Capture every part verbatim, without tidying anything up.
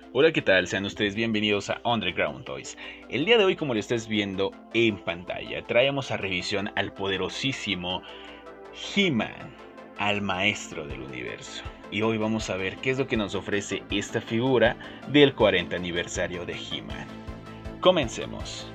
Hola, ¿qué tal? Sean ustedes bienvenidos a Underground Toys. El día de hoy, como lo estás viendo en pantalla, traemos a revisión al poderosísimo He-Man, al maestro del universo. Y hoy vamos a ver qué es lo que nos ofrece esta figura del cuarenta aniversario de He-Man. Comencemos.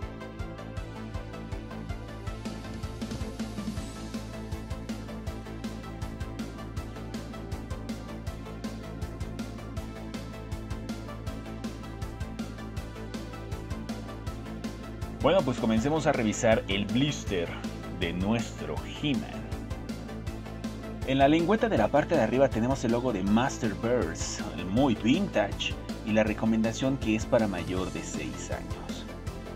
Bueno, pues comencemos a revisar el blister de nuestro He-Man. En la lengüeta de la parte de arriba tenemos el logo de Masterverse, muy vintage, y la recomendación que es para mayor de seis años.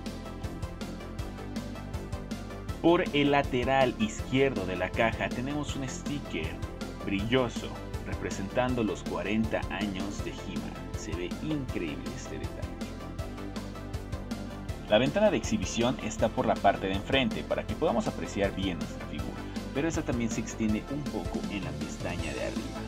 Por el lateral izquierdo de la caja tenemos un sticker brilloso representando los cuarenta años de He-Man. Se ve increíble este detalle. La ventana de exhibición está por la parte de enfrente para que podamos apreciar bien nuestra figura, pero esta también se extiende un poco en la pestaña de arriba.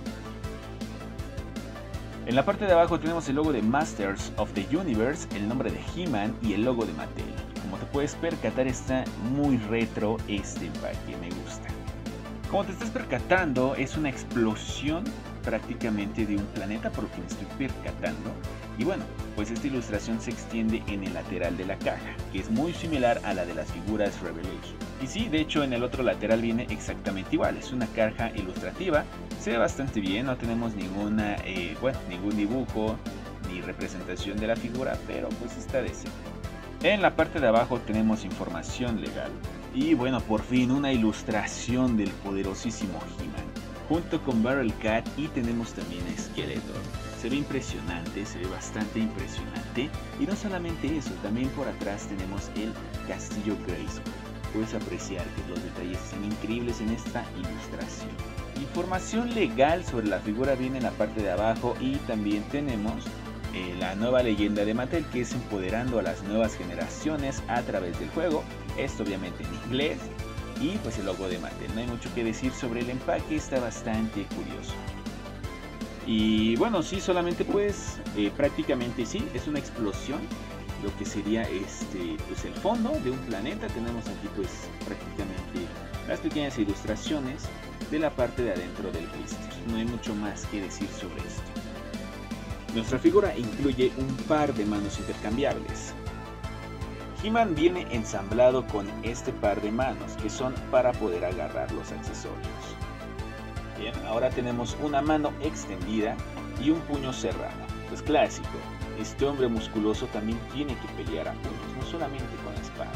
En la parte de abajo tenemos el logo de Masters of the Universe, el nombre de He-Man y el logo de Mattel. Como te puedes percatar, está muy retro este empaque, me gusta. Como te estás percatando, es una explosión prácticamente de un planeta, por lo que me estoy percatando. Y bueno, pues esta ilustración se extiende en el lateral de la caja, que es muy similar a la de las figuras Revelation. Y sí, de hecho en el otro lateral viene exactamente igual, es una caja ilustrativa, se ve bastante bien, no tenemos ninguna, eh, bueno, ningún dibujo ni representación de la figura, pero pues está decente. En la parte de abajo tenemos información legal. Y bueno, por fin una ilustración del poderosísimo He-Man, junto con Barrel Cat, y tenemos también a Skeletor. Se ve impresionante, se ve bastante impresionante. Y no solamente eso, también por atrás tenemos el castillo Grayskull. Puedes apreciar que los detalles son increíbles en esta ilustración. Información legal sobre la figura viene en la parte de abajo, y también tenemos eh, la nueva leyenda de Mattel, que es empoderando a las nuevas generaciones a través del juego. Esto obviamente en inglés. Y pues el logo de Mattel. No hay mucho que decir sobre el empaque, está bastante curioso. Y bueno, sí, solamente pues eh, prácticamente sí, es una explosión. Lo que sería este, pues el fondo de un planeta. Tenemos aquí pues prácticamente las pequeñas ilustraciones de la parte de adentro del blister. No hay mucho más que decir sobre esto. Nuestra figura incluye un par de manos intercambiables. He-Man viene ensamblado con este par de manos que son para poder agarrar los accesorios. Bien, ahora tenemos una mano extendida y un puño cerrado. Pues clásico, este hombre musculoso también tiene que pelear a puños, no solamente con la espada.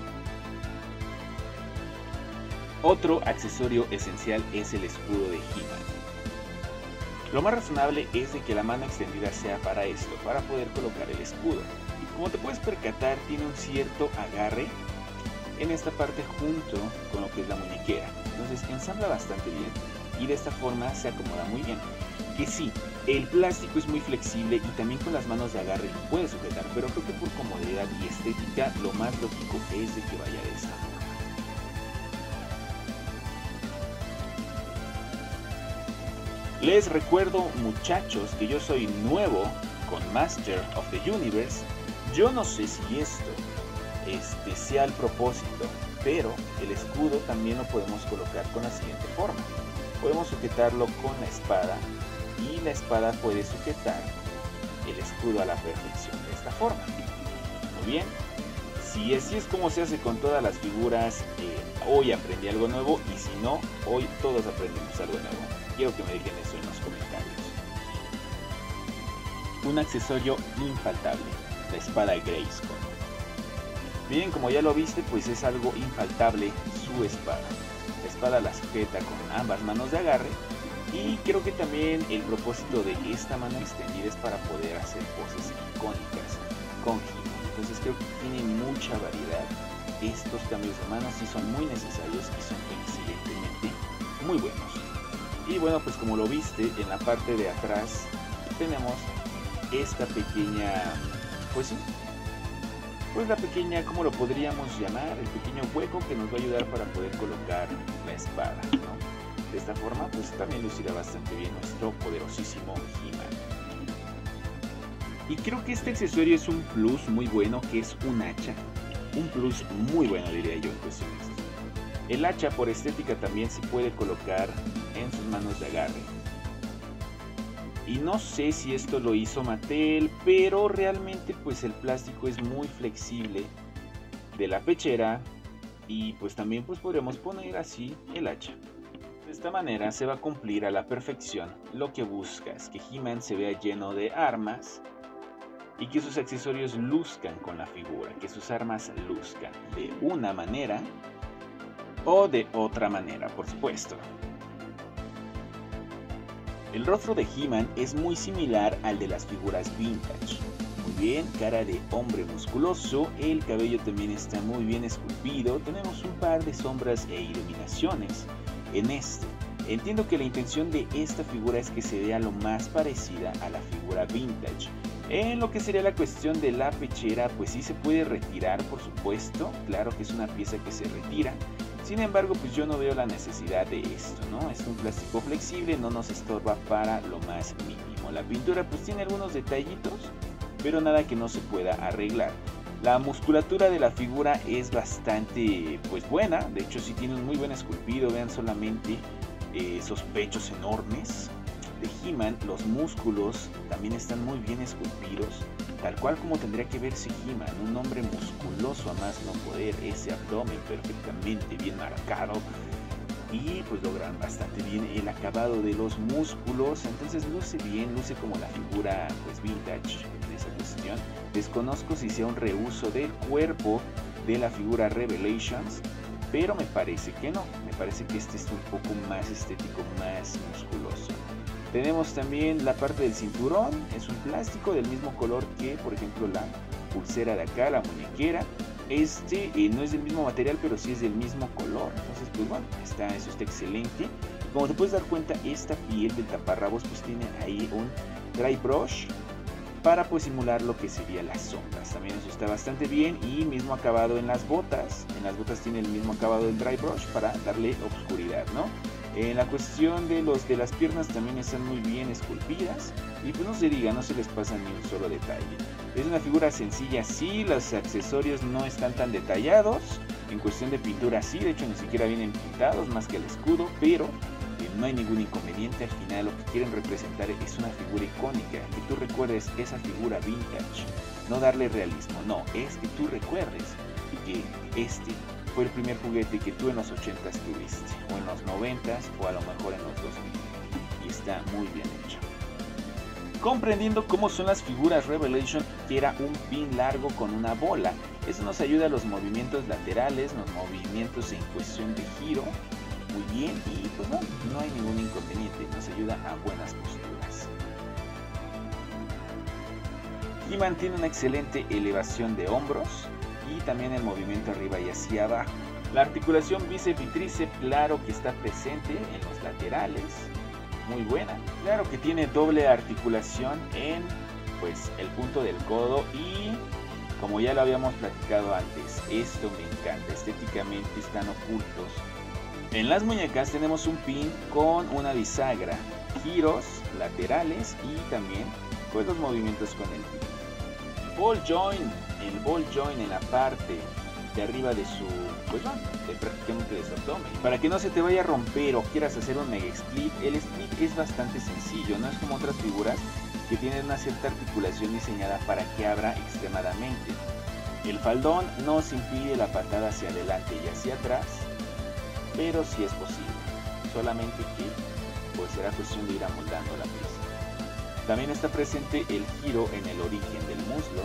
Otro accesorio esencial es el escudo de He-Man. Lo más razonable es de que la mano extendida sea para esto, para poder colocar el escudo. Como te puedes percatar, tiene un cierto agarre en esta parte junto con lo que es la muñequera. Entonces ensambla bastante bien y de esta forma se acomoda muy bien. Que sí, el plástico es muy flexible y también con las manos de agarre lo puedes sujetar, pero creo que por comodidad y estética lo más lógico es de que vaya de esta forma. Les recuerdo, muchachos, que yo soy nuevo con Master of the Universe. Yo no sé si esto este, sea el propósito, pero el escudo también lo podemos colocar con la siguiente forma. Podemos sujetarlo con la espada y la espada puede sujetar el escudo a la perfección de esta forma. Muy bien, si así es como se hace con todas las figuras, eh, hoy aprendí algo nuevo, y si no, hoy todos aprendemos algo nuevo. Quiero que me dejen eso en los comentarios. Un accesorio infaltable: la espada Grayskull. Bien, como ya lo viste, pues es algo infaltable su espada. La espada la sujeta con ambas manos de agarre, y creo que también el propósito de esta mano extendida es para poder hacer poses icónicas con He-Man. Entonces creo que tiene mucha variedad. Estos cambios de manos sí son muy necesarios y son excelentemente muy buenos. Y bueno, pues como lo viste, en la parte de atrás tenemos esta pequeña, pues sí, pues la pequeña, ¿cómo lo podríamos llamar? El pequeño hueco que nos va a ayudar para poder colocar la espada, ¿no? De esta forma, pues también lucirá bastante bien nuestro poderosísimo He-Man. Y creo que este accesorio es un plus muy bueno, que es un hacha. Un plus muy bueno, diría yo, en cuestiones. El hacha por estética también se puede colocar en sus manos de agarre. Y no sé si esto lo hizo Mattel, pero realmente pues el plástico es muy flexible de la pechera. Y pues también pues podríamos poner así el hacha. De esta manera se va a cumplir a la perfección lo que buscas, que He-Man se vea lleno de armas y que sus accesorios luzcan con la figura, que sus armas luzcan de una manera o de otra manera, por supuesto. El rostro de He-Man es muy similar al de las figuras vintage. Muy bien, cara de hombre musculoso, el cabello también está muy bien esculpido, tenemos un par de sombras e iluminaciones en este. Entiendo que la intención de esta figura es que se vea lo más parecida a la figura vintage. En lo que sería la cuestión de la pechera, pues sí se puede retirar, por supuesto, claro que es una pieza que se retira. Sin embargo, pues yo no veo la necesidad de esto, ¿no? Es un plástico flexible, no nos estorba para lo más mínimo. La pintura pues tiene algunos detallitos, pero nada que no se pueda arreglar. La musculatura de la figura es bastante pues buena, de hecho sí tiene un muy buen esculpido, vean solamente eh, esos pechos enormes de He-Man. Los músculos también están muy bien esculpidos, tal cual como tendría que verse He-Man, un hombre musculoso a más no poder, ese abdomen perfectamente bien marcado. Y pues logran bastante bien el acabado de los músculos, entonces luce bien, luce como la figura pues vintage en esa cuestión. Desconozco si sea un reuso del cuerpo de la figura Revelations, pero me parece que no, me parece que este es un poco más estético, más musculoso. Tenemos también la parte del cinturón, es un plástico del mismo color que por ejemplo la pulsera de acá, la muñequera. Este eh, no es del mismo material, pero sí es del mismo color. Entonces, pues bueno, está, eso está excelente. Como te puedes dar cuenta, esta piel del taparrabos pues tiene ahí un dry brush para pues simular lo que serían las sombras. También eso está bastante bien, y mismo acabado en las botas. En las botas tiene el mismo acabado del dry brush para darle oscuridad, ¿no? En la cuestión de los de las piernas también están muy bien esculpidas, y pues no se diga, no se les pasa ni un solo detalle. Es una figura sencilla, sí, los accesorios no están tan detallados. En cuestión de pintura sí, de hecho ni siquiera vienen pintados más que el escudo, pero eh, no hay ningún inconveniente. Al final lo que quieren representar es una figura icónica, que tú recuerdes esa figura vintage, no darle realismo, no, es que tú recuerdes que este fue el primer juguete que tú en los ochentas tuviste, o en los noventas, o a lo mejor en los dos mil, y está muy bien hecho. Comprendiendo cómo son las figuras Revelation, que era un pin largo con una bola. Eso nos ayuda a los movimientos laterales, los movimientos en cuestión de giro, muy bien, y pues no, no hay ningún inconveniente, nos ayuda a buenas posturas. Y mantiene una excelente elevación de hombros, y también el movimiento arriba y hacia abajo. La articulación bíceps y tríceps, claro que está presente en los laterales, muy buena. Claro que tiene doble articulación en pues el punto del codo, y como ya lo habíamos platicado antes, esto me encanta, estéticamente están ocultos. En las muñecas tenemos un pin con una bisagra, giros laterales y también pues los movimientos con el pin. Ball joint, el ball joint en la parte de arriba de su, pues bueno, de prácticamente de su abdomen. Para que no se te vaya a romper o quieras hacer un mega split, el split es bastante sencillo, no es como otras figuras que tienen una cierta articulación diseñada para que abra extremadamente. El faldón nos impide la patada hacia adelante y hacia atrás, pero sí es posible, solamente que pues será cuestión de ir amoldando la pieza. También está presente el giro en el origen del muslo,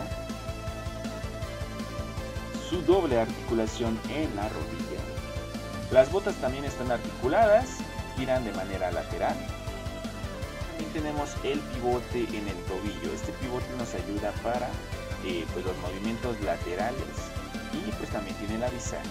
su doble articulación en la rodilla. Las botas también están articuladas, giran de manera lateral. También tenemos el pivote en el tobillo. Este pivote nos ayuda para eh, pues los movimientos laterales, y pues también tiene la bisagra.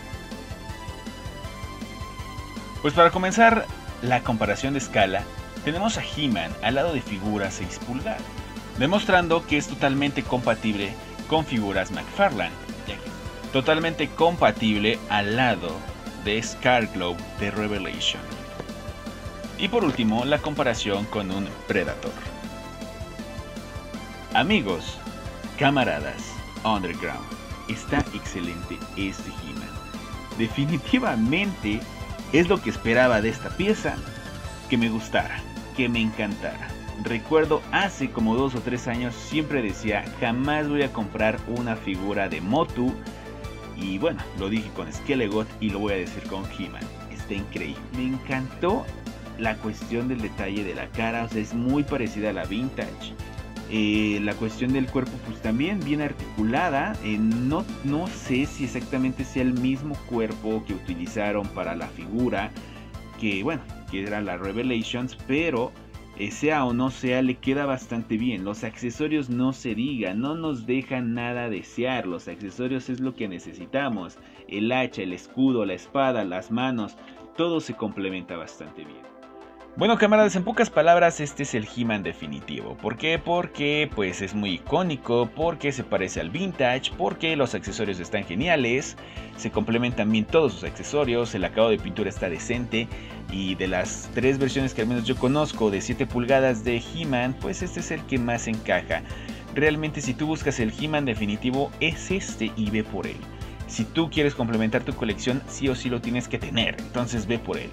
Pues para comenzar la comparación de escala, tenemos a He-Man al lado de figuras seis pulgadas, demostrando que es totalmente compatible con figuras McFarlane, ya que totalmente compatible al lado de Scareglow de Revelation. Y por último, la comparación con un Predator. Amigos, camaradas, Underground, está excelente este He-Man. Definitivamente es lo que esperaba de esta pieza, que me gustara, que me encantara. Recuerdo hace como dos o tres años siempre decía, jamás voy a comprar una figura de Motu. Y bueno, lo dije con Skelegot y lo voy a decir con He-Man. Está increíble. Me encantó la cuestión del detalle de la cara, o sea, es muy parecida a la vintage. Eh, la cuestión del cuerpo pues también bien articulada. Eh, no, no sé si exactamente sea el mismo cuerpo que utilizaron para la figura, que bueno, que era la Revelations, pero eh, sea o no sea, le queda bastante bien. Los accesorios no se diga, no nos dejan nada a desear. Los accesorios es lo que necesitamos. El hacha, el escudo, la espada, las manos, todo se complementa bastante bien. Bueno, camaradas, en pocas palabras, este es el He-Man definitivo. ¿Por qué? Porque pues es muy icónico, porque se parece al vintage, porque los accesorios están geniales, se complementan bien todos sus accesorios, el acabado de pintura está decente, y de las tres versiones que al menos yo conozco de siete pulgadas de He-Man, pues este es el que más encaja. Realmente, si tú buscas el He-Man definitivo, es este y ve por él. Si tú quieres complementar tu colección, sí o sí lo tienes que tener, entonces ve por él.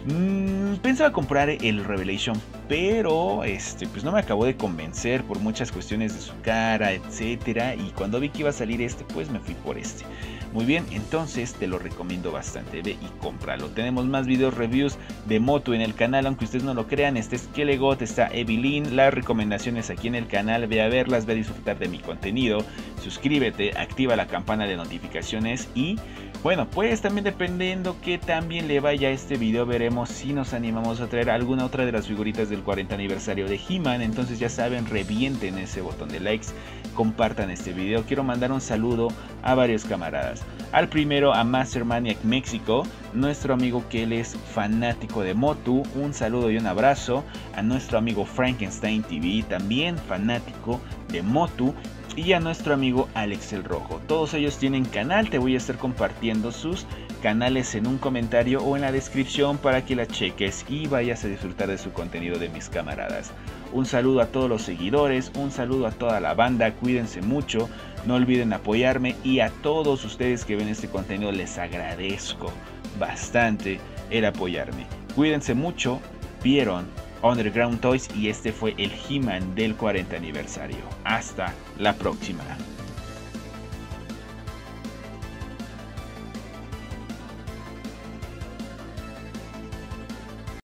Mm, pensaba comprar el Revelation, pero este, pues no me acabó de convencer por muchas cuestiones de su cara, etcétera. Y cuando vi que iba a salir este, pues me fui por este. Muy bien, entonces te lo recomiendo bastante, ve y cómpralo. Tenemos más videos reviews de Motu en el canal, aunque ustedes no lo crean. Está Skelegot, está Evelyn, las recomendaciones aquí en el canal. Ve a verlas, ve a disfrutar de mi contenido. Suscríbete, activa la campana de notificaciones y bueno, pues también dependiendo que también le vaya a este video, veremos si nos animamos a traer alguna otra de las figuritas del cuarenta aniversario de He-Man. Entonces ya saben, revienten ese botón de likes, compartan este video. Quiero mandar un saludo a varios camaradas. Al primero, a Master Maniac México, nuestro amigo que él es fanático de Motu. Un saludo y un abrazo. A nuestro amigo Frankenstein T V, también fanático de Motu. Y a nuestro amigo Alex el Rojo. Todos ellos tienen canal, te voy a estar compartiendo sus canales en un comentario o en la descripción para que la cheques y vayas a disfrutar de su contenido, de mis camaradas. Un saludo a todos los seguidores, un saludo a toda la banda, cuídense mucho, no olviden apoyarme, y a todos ustedes que ven este contenido les agradezco bastante el apoyarme. Cuídense mucho, vieron Underground Toys y este fue el He-Man del cuarenta aniversario. Hasta la próxima.